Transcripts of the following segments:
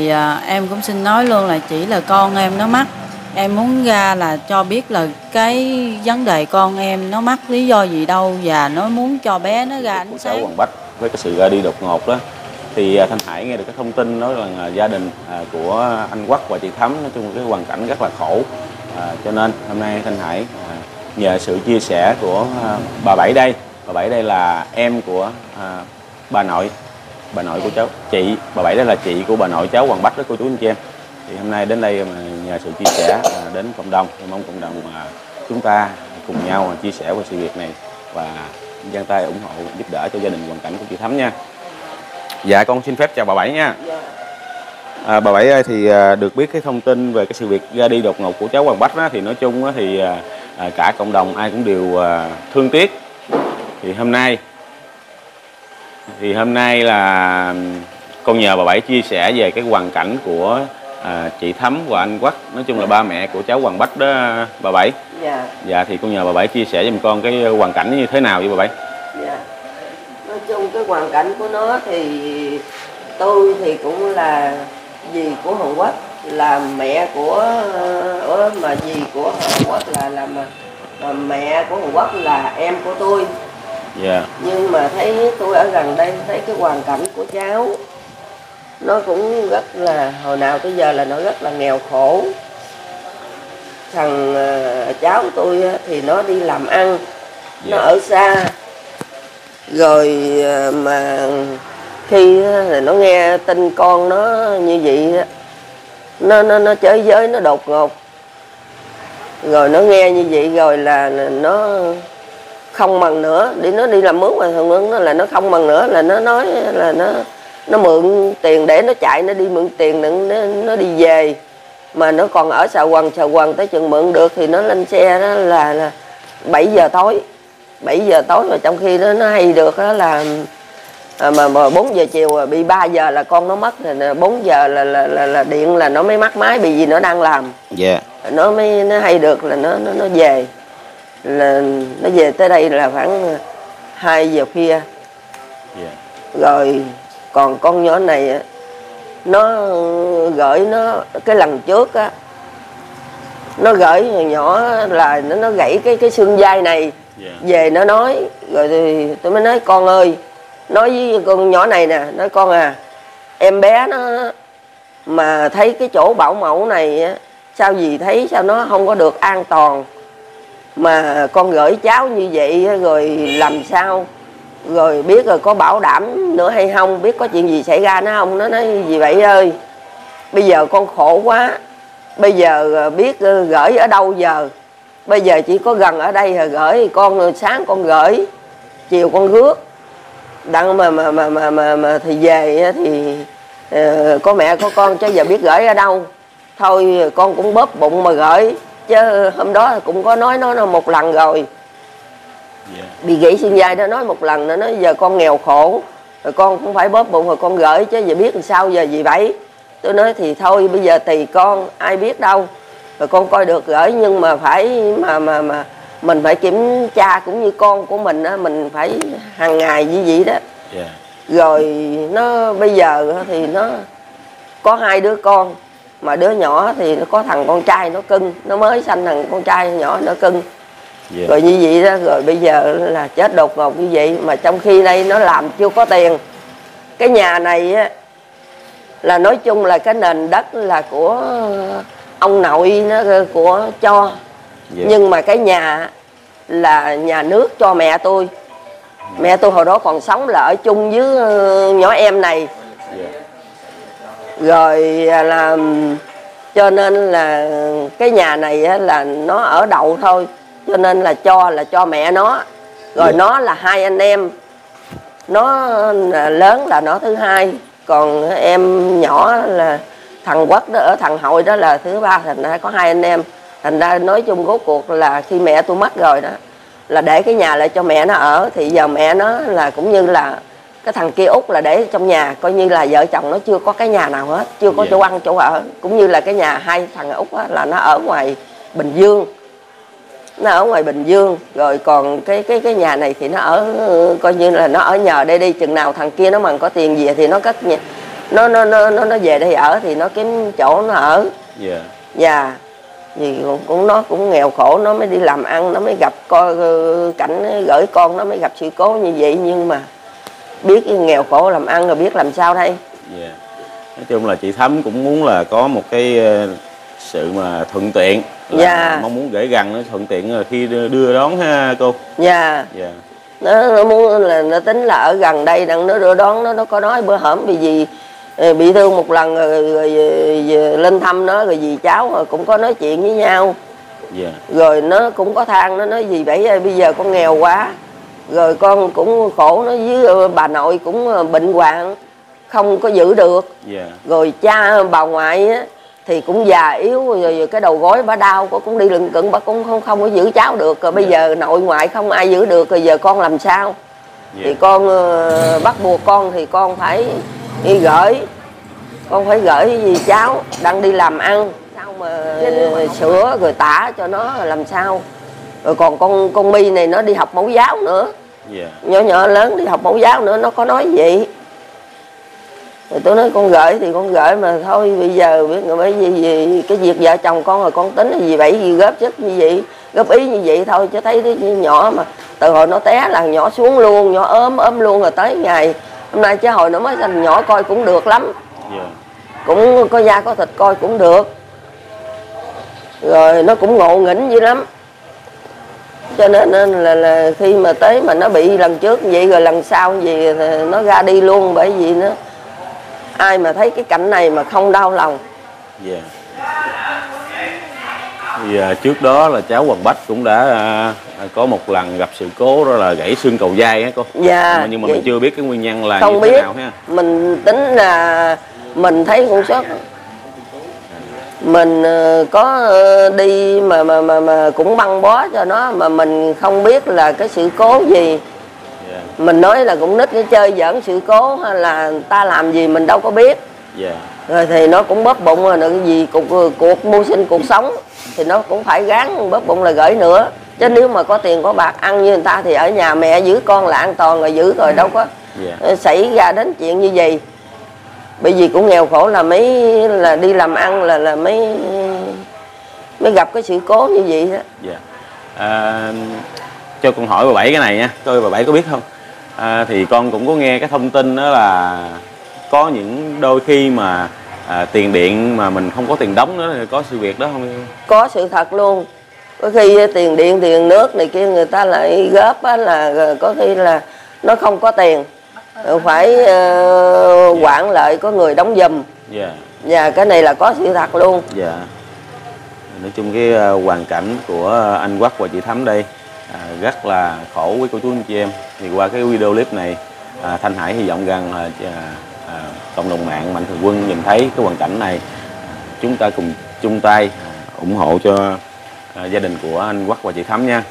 thì em cũng xin nói luôn là chỉ là con em nó mắc. Em muốn ra là cho biết là cái vấn đề con em nó mắc lý do gì đâu, và nó muốn cho bé nó ra ánh Cháu sáng. Hoàng Bách với cái sự ra đi đột ngột đó, thì Thanh Hải nghe được cái thông tin đó là gia đình của anh Quắc và chị Thắm nói chung cái hoàn cảnh rất là khổ, cho nên hôm nay Thanh Hải nhờ sự chia sẻ của bà Bảy đây. Bà Bảy đây là em của bà nội của cháu, chị bà Bảy đó là chị của bà nội cháu Hoàng Bách đó cô chú anh chị em. Thì hôm nay đến đây mà nhờ sự chia sẻ đến cộng đồng, mong cộng đồng chúng ta cùng nhau chia sẻ về sự việc này và giang tay ủng hộ giúp đỡ cho gia đình hoàn cảnh của chị Thắm nha. Dạ con xin phép chào bà Bảy nha. Bà Bảy ơi, thì được biết cái thông tin về cái sự việc ra đi đột ngột của cháu Hoàng Bách đó, thì nói chung thì cả cộng đồng ai cũng đều thương tiếc. Thì hôm nay là con nhờ bà Bảy chia sẻ về cái hoàn cảnh của chị Thắm và anh Quắc, nói chung là ba mẹ của cháu Hoàng Bách đó bà Bảy. Dạ thì con nhờ bà Bảy chia sẻ giùm con cái hoàn cảnh như thế nào vậy bà Bảy? Dạ. Nói chung cái hoàn cảnh của nó thì tôi thì cũng là dì của Hoàng Quách, là mẹ của mà dì của Hoàng Quách là mẹ của Hoàng Quách là em của tôi. Dạ. Nhưng mà thấy tôi ở gần đây thấy cái hoàn cảnh của cháu nó cũng rất là, hồi nào tới giờ là nó rất là nghèo khổ. Thằng cháu tôi thì nó đi làm ăn, nó ở xa. Rồi mà khi nó nghe tin con nó như vậy, nó chới giới, nó đột ngột. Rồi nó nghe như vậy rồi là nó không mừng nữa, nó đi làm mướn mà thường nó là nó không mừng nữa, là nó nói là nó mượn tiền để nó chạy, nó đi mượn tiền nó đi về. Mà nó còn ở Sà Quần tới chừng mượn được thì nó lên xe đó là 7 giờ tối. 7 giờ tối mà trong khi đó nó hay được đó là mà 4 giờ chiều bị 3 giờ là con nó mất, rồi 4 giờ là điện là nó mới mắc máy vì nó đang làm. Dạ. Nó hay được là nó về. Là nó về tới đây là khoảng 2 giờ khuya. Rồi còn con nhỏ này nó gửi nó cái lần trước á, nó gửi nhỏ là nó gãy cái xương vai này. Về nó nói, rồi thì tôi mới nói con ơi, nói với con nhỏ này nè, nói con à, em bé nó mà thấy cái chỗ bảo mẫu này sao gì thấy sao nó không có được an toàn, mà con gửi cháu như vậy rồi làm sao, rồi biết rồi có bảo đảm nữa hay không, biết có chuyện gì xảy ra nó không. Nó nói gì vậy ơi, bây giờ con khổ quá, bây giờ biết gửi ở đâu giờ, bây giờ chỉ có gần ở đây rồi gửi con, sáng con gửi, chiều con rước, đặng mà thì về thì có mẹ có con, chứ giờ biết gửi ở đâu. Thôi con cũng bóp bụng mà gửi, chứ hôm đó cũng có nói nó một lần rồi. Bị gãy xương vai đó, nói một lần, nó nói giờ con nghèo khổ rồi con cũng phải bóp bụng rồi con gửi, chứ giờ biết làm sao giờ gì vậy. Tôi nói thì thôi bây giờ tùy con, ai biết đâu, rồi con coi được gửi, nhưng mà phải mà mình phải kiểm tra cũng như con của mình á, mình phải hàng ngày như vậy đó. Rồi nó bây giờ thì nó có 2 đứa con, mà đứa nhỏ thì nó có thằng con trai nó cưng, nó mới sanh thằng con trai nhỏ nó cưng. Rồi như vậy đó, rồi bây giờ là chết đột ngột như vậy, mà trong khi đây nó làm chưa có tiền. Cái nhà này á là nói chung là cái nền đất là của ông nội nó của cho. Nhưng mà cái nhà là nhà nước cho mẹ tôi. Mẹ tôi hồi đó còn sống là ở chung với nhỏ em này. Rồi là cho nên là cái nhà này là nó ở đậu thôi, cho nên là cho mẹ nó. Rồi nó là 2 anh em, nó là lớn là nó thứ 2, còn em nhỏ là thằng Quất đó ở thằng Hội đó là thứ 3, thành ra có 2 anh em. Thành ra nói chung rốt cuộc là khi mẹ tôi mất rồi đó là để cái nhà lại cho mẹ nó ở. Thì giờ mẹ nó là cũng như là cái thằng kia Út là để trong nhà, coi như là vợ chồng nó chưa có cái nhà nào hết, chưa có chỗ ăn chỗ ở. Cũng như là cái nhà 2 thằng Út là nó ở ngoài Bình Dương, nó ở ngoài Bình Dương. Rồi còn cái nhà này thì nó ở coi như là nó ở nhờ đây đi, chừng nào thằng kia nó mà có tiền về thì nó cất nhà, nó về đây ở thì nó kiếm chỗ nó ở. Dạ. Dạ. Vì nó cũng nghèo khổ, nó mới đi làm ăn, nó mới gặp cảnh gửi con, nó mới gặp sự cố như vậy. Nhưng mà biết nghèo khổ làm ăn rồi biết làm sao đây. Dạ. Nói chung là chị Thắm cũng muốn là có một cái sự mà thuận tiện, là dạ. mong muốn gửi gần nó thuận tiện khi đưa đón ha cô. Dạ. Dạ. Nó muốn là nó tính là ở gần đây đặng nó đưa đón. Nó có nói bữa hổm vì bị thương một lần rồi lên thăm nó rồi dì cháu rồi cũng có nói chuyện với nhau. Yeah. Rồi nó cũng có than, nó nói gì vậy bây giờ con nghèo quá, rồi con cũng khổ, nó với bà nội cũng bệnh hoạn không có giữ được. Yeah. Rồi cha bà ngoại á, thì cũng già yếu rồi cái đầu gối bà đau, cô cũng đi lừng cựng, bà cũng không có giữ cháu được. Rồi bây giờ nội ngoại không ai giữ được, rồi giờ con làm sao? Thì con bắt buộc con thì con phải đi gửi, con phải gửi gì cháu đang đi làm ăn sao mà sữa rồi tả cho nó làm sao. Rồi còn con My này nó đi học mẫu giáo nữa. Nhỏ nhỏ lớn đi học mẫu giáo nữa, nó có nói vậy. Rồi tôi nói con gửi thì con gửi mà thôi bây giờ biết bởi vì cái việc vợ chồng con rồi con tính là gì vậy, gì góp sức như vậy, góp ý như vậy thôi. Chứ thấy đứa nhỏ mà từ hồi nó té là nhỏ xuống luôn, nhỏ ốm luôn, rồi tới ngày hôm nay chứ hồi nó mới thành nhỏ coi cũng được lắm. Cũng có da có thịt coi cũng được. Rồi nó cũng ngộ nghĩnh dữ lắm. Cho nên là khi mà tới mà nó bị lần trước vậy rồi lần sau gì nó ra đi luôn. Bởi vì nó ai mà thấy cái cảnh này mà không đau lòng. Dạ. Thì trước đó là cháu Hoàng Bách cũng đã có một lần gặp sự cố đó là gãy xương cầu vai á cô. Dạ. Nhưng mà mình chưa biết cái nguyên nhân là không như biết. Thế nào ha. Mình tính là mình thấy con sót. Mình có đi mà cũng băng bó cho nó mà mình không biết là cái sự cố gì. Mình nói là cũng nít cái chơi giỡn sự cố hay là ta làm gì mình đâu có biết. Rồi thì nó cũng bóp bụng rồi, cái gì cuộc mưu sinh cuộc sống thì nó cũng phải gắng bóp bụng là gửi nữa. Chứ nếu mà có tiền có bạc ăn như người ta thì ở nhà mẹ giữ con là an toàn rồi, giữ rồi đâu có xảy ra đến chuyện như vậy. Bởi vì cũng nghèo khổ là mấy là đi làm ăn là mấy gặp cái sự cố như vậy đó. Cho con hỏi bà Bảy cái này nha, coi bà Bảy có biết không? Thì con cũng có nghe cái thông tin đó là có những đôi khi mà tiền điện mà mình không có tiền đóng nữa, thì có sự việc đó không? Có sự thật luôn. Có khi tiền điện tiền nước này kia người ta lại góp á, là có khi là nó không có tiền, phải quản lại có người đóng giùm. Và cái này là có sự thật luôn. Nói chung cái hoàn cảnh của anh Quắc và chị Thắm đây rất là khổ với cô chú anh chị em. Thì qua cái video clip này Thanh Hải hy vọng rằng cộng đồng mạng mạnh thường quân nhìn thấy cái hoàn cảnh này, chúng ta cùng chung tay ủng hộ cho gia đình của anh Quắc và chị Thắm nha.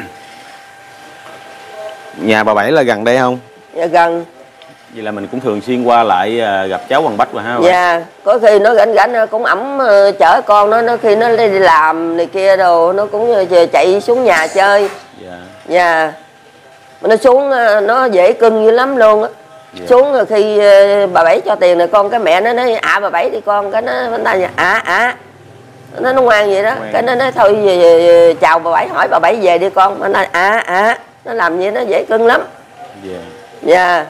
Nhà bà Bảy là gần đây không? Dạ gần. Vậy là mình cũng thường xuyên qua lại gặp cháu Hoàng Bách rồi ha? Dạ, có khi nó rảnh cũng ẵm chở con nó khi nó đi làm này kia đồ nó cũng chạy xuống nhà chơi. Dạ. Nó xuống nó dễ cưng dữ lắm luôn á. Xuống rồi khi bà Bảy cho tiền rồi con cái mẹ nó nói bà Bảy đi con, cái nó nó ngoan vậy đó. Cái nó nói thôi về, chào bà Bảy, hỏi bà Bảy về đi con. Nó nói nó làm vậy nó dễ cưng lắm. Dạ.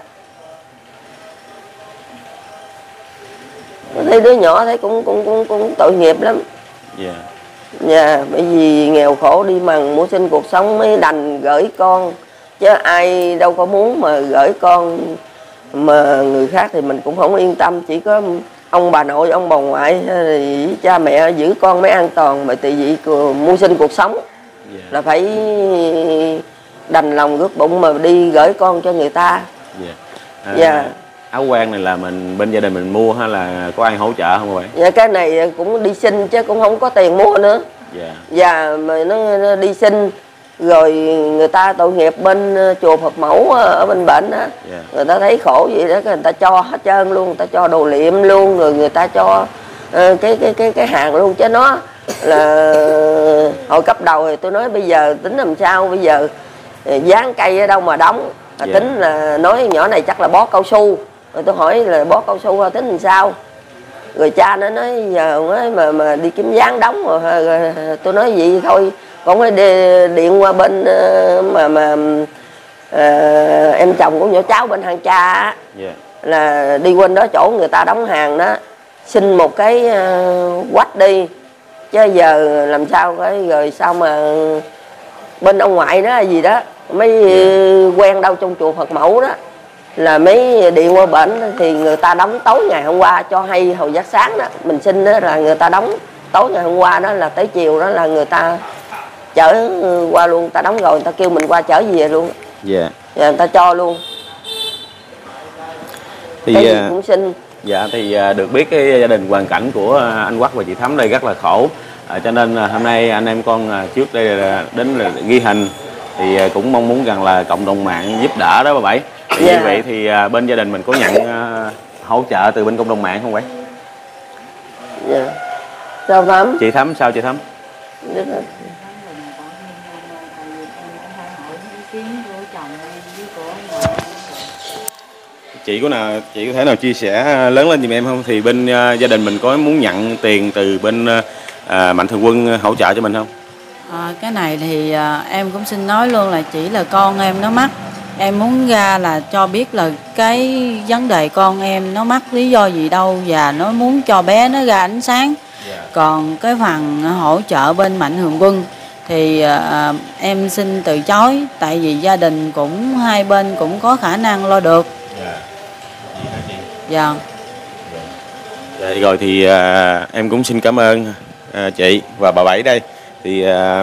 Thấy đứa nhỏ thấy cũng tội nghiệp lắm. Bởi vì nghèo khổ đi mần mưu sinh cuộc sống mới đành gửi con. Chứ ai đâu có muốn mà gửi con mà người khác thì mình cũng không yên tâm. Chỉ có ông bà nội, ông bà ngoại thì cha mẹ giữ con mới an toàn. Mà tại vì mưu sinh cuộc sống là phải đành lòng gớt bụng mà đi gửi con cho người ta. Áo quan này là bên gia đình mình mua hay là có ai hỗ trợ không vậy? Dạ cái này cũng đi xin chứ cũng không có tiền mua nữa. Mà nó đi xin rồi người ta tội nghiệp bên chùa Phật Mẫu ở bên bệnh á. Người ta thấy khổ vậy đó, người ta cho hết trơn luôn, người ta cho đồ liệm luôn, rồi người ta cho cái hàng luôn. Chứ nó là hồi cấp đầu thì tôi nói bây giờ tính làm sao, bây giờ dán cây ở đâu mà đóng. Tính là nói nhỏ này chắc là bó cao su Rồi tôi hỏi là bó cao su tính làm sao, rồi cha nó nói giờ mà đi kiếm dáng đóng rồi tôi nói vậy thôi con phải điện qua bên em chồng của nhỏ cháu bên hàng cha là đi quên đó chỗ người ta đóng hàng đó, xin một cái quách đi chứ giờ làm sao cái rồi sao mà bên ông ngoại đó là gì đó mấy quen đâu trong chùa Phật Mẫu đó là mấy điện qua bển thì người ta đóng tối ngày hôm qua cho hay hồi giác sáng đó mình xin đó là người ta đóng tối ngày hôm qua đó là tới chiều đó là người ta chở qua luôn, ta đóng rồi người ta kêu mình qua chở về luôn. Dạ. Và người ta cho luôn. Thì cái gì cũng xin. Dạ thì được biết cái gia đình hoàn cảnh của anh Quắc và chị Thắm đây rất là khổ, cho nên hôm nay anh em con trước đây là đến là ghi hình thì cũng mong muốn rằng là cộng đồng mạng giúp đỡ đó bà Bảy. Thì như vậy thì bên gia đình mình có nhận hỗ trợ từ bên cộng đồng mạng không vậy? Dạ. Sao Thắm? Chị Thắm sao chị Thắm? Chị có thể nào chia sẻ lớn lên giùm em không? Thì bên gia đình mình có muốn nhận tiền từ bên Mạnh Thường Quân hỗ trợ cho mình không? Cái này thì em cũng xin nói luôn là chỉ là con em nó mắc. Em muốn ra là cho biết là cái vấn đề con em nó mắc lý do gì đâu và nó muốn cho bé nó ra ánh sáng. Còn cái phần hỗ trợ bên Mạnh Thường Quân thì em xin từ chối, tại vì gia đình cũng hai bên cũng có khả năng lo được. Dạ. Rồi thì em cũng xin cảm ơn chị và bà Bảy đây. Thì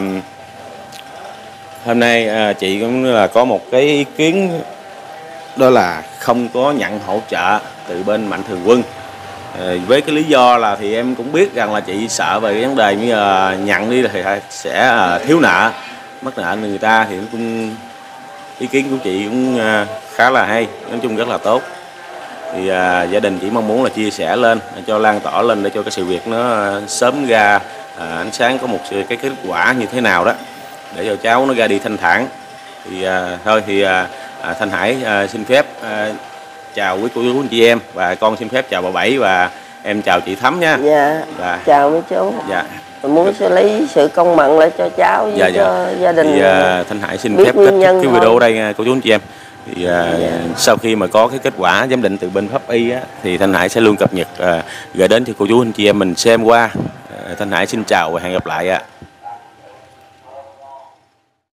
hôm nay chị cũng là có một cái ý kiến đó là không có nhận hỗ trợ từ bên Mạnh Thường Quân. Với cái lý do là thì em cũng biết rằng là chị sợ về cái vấn đề như là nhận đi thì sẽ thiếu nợ, mất nợ người ta, thì cũng ý kiến của chị cũng khá là hay, nói chung rất là tốt. Thì gia đình chỉ mong muốn là chia sẻ lên cho lan tỏa lên để cho cái sự việc nó sớm ra ánh sáng, có một cái kết quả như thế nào đó để cho cháu nó ra đi thanh thản. Thì thôi thì Thanh Hải xin phép chào quý cô chú anh chị em, và con xin phép chào bà Bảy và em chào chị Thắm nha. Dạ. Chào mấy chú. Dạ. Mình muốn xử lý sự công bằng lại cho cháu với cho gia đình. Thì Thanh Hải xin phép kết thúc cái video ở đây cô chú anh chị em. Thì sau khi mà có cái kết quả giám định từ bên pháp y á, thì Thanh Hải sẽ luôn cập nhật gửi đến cho cô chú anh chị em mình xem qua. Thanh Hải xin chào và hẹn gặp lại ạ.